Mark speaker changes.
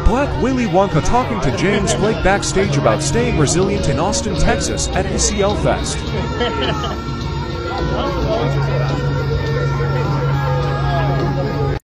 Speaker 1: Black Willy Wonka talking to James Blake backstage about staying resilient in Austin, Texas at ACL Fest.